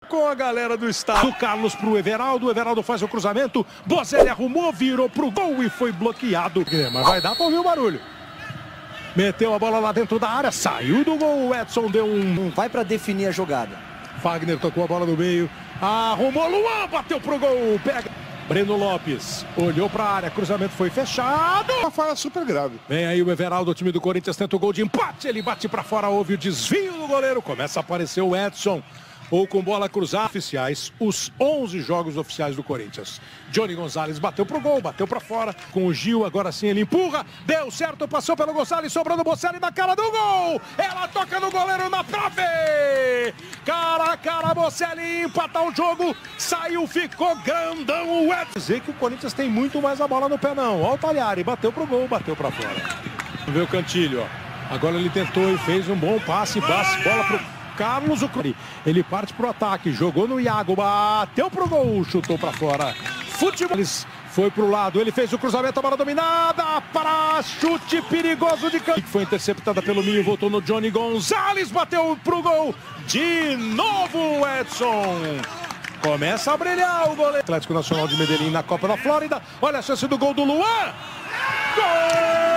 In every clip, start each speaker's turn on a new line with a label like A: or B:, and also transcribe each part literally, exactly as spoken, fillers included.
A: Com a galera do estado. Do Carlos pro Everaldo, o Everaldo faz o cruzamento, Bozelli arrumou, virou pro gol e foi bloqueado. Mas vai dar pra ouvir o barulho. Meteu a bola lá dentro da área, saiu do gol, o Edson deu um...
B: Não vai pra definir a jogada.
A: Fagner tocou a bola no meio, arrumou, Luan bateu pro gol, pega... Breno Lopes olhou pra área, cruzamento foi fechado.
C: Uma falha super grave.
A: Vem aí o Everaldo, o time do Corinthians tenta o gol de empate, ele bate pra fora, houve o desvio do goleiro, começa a aparecer o Edson. Ou com bola cruzada, oficiais, os onze jogos oficiais do Corinthians. Johnny Gonzalez bateu pro gol, bateu pra fora, com o Gil, agora sim ele empurra, deu certo, passou pelo Gonzalez, sobrando o Bocelli na cara do gol, ela toca no goleiro na trave, cara a cara, Bocelli empata o jogo, saiu, ficou grandão o Edson. Dizer que o Corinthians tem muito mais a bola no pé não, ó o Palhari, bateu pro gol, bateu pra fora. Vamos ver o Cantilho, ó, agora ele tentou e fez um bom passe, passe, bola pro... Carlos, o ele parte pro ataque, jogou no Iago, bateu pro gol, chutou pra fora. Futebol foi pro lado, ele fez o cruzamento, a bola dominada, para chute perigoso de campo. Foi interceptada pelo Minho, voltou no Johnny Gonzalez, bateu pro gol. De novo o Edson. Começa a brilhar o goleiro. Atlético Nacional de Medellín na Copa da Flórida. Olha a chance do gol do Luan. Gol!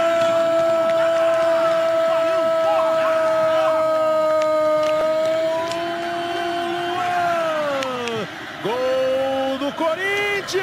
A: Corinthians!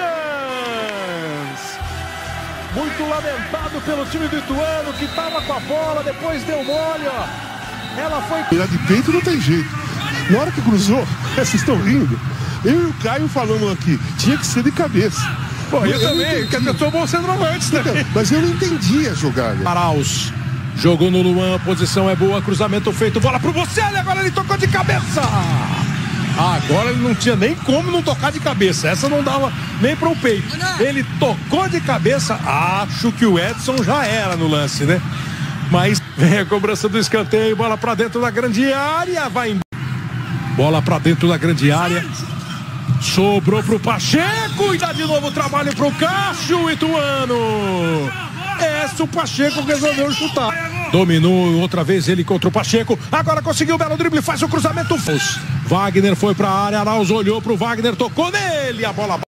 A: Muito lamentado pelo time do Ituano, que estava com a bola, depois deu mole, ó. Ela foi...
C: Virar de peito não tem jeito. Na hora que cruzou, vocês estão rindo. Eu e o Caio falamos aqui, tinha que ser de cabeça.
A: Pô, eu, eu também, porque eu sou bom centroavante também.
C: Mas eu não entendi a jogada.
A: Arauz jogou no Luan, a posição é boa, cruzamento feito, bola pro Bocelli, agora ele tocou de cabeça. Agora ele não tinha nem como não tocar de cabeça. Essa não dava nem para o peito. Ele tocou de cabeça. Acho que o Edson já era no lance, né? Mas vem a cobrança do escanteio. Bola para dentro da grande área. Vai embora. Bola para dentro da grande área. Sobrou pro Pacheco. E dá de novo o trabalho pro Cássio Ituano. Essa o Pacheco resolveu chutar. Dominou outra vez ele contra o Pacheco. Agora conseguiu o belo drible. Faz o cruzamento. Wagner foi pra área. Arauz olhou pro Wagner. Tocou nele. A bola